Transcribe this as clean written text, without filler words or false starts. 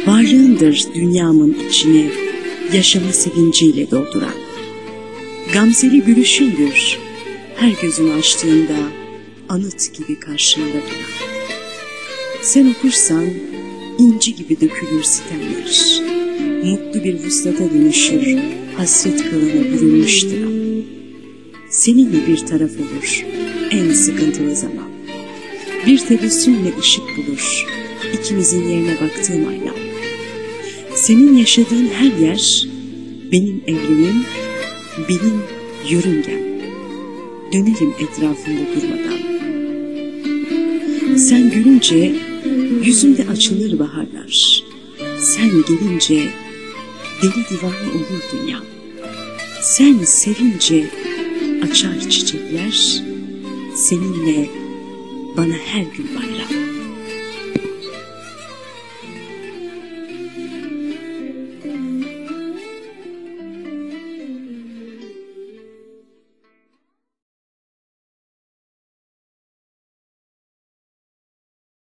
Varlığındır dünyamın içini yaşama sevinciyle dolduran. Gamzeli gülüşündür her gözünü açtığında anıt gibi karşında duran. Sen okursan inci gibi dökülür sitemler, mutlu bir vuslata dönüşür hasret kılana bürünmüş dıram. Seninle bir taraf olur en sıkıntılı zaman, bir tebessümle ışık bulur ikimizin yerine baktığım ayna. Senin yaşadığın her yer benim evrenim, benim yörüngem. Dönerim etrafında durmadan. Sen gülünce yüzümde açılır baharlar. Sen gelince deli divane olur dünya. Sen sevince açar çiçekler. Seninle bana her gün bayram.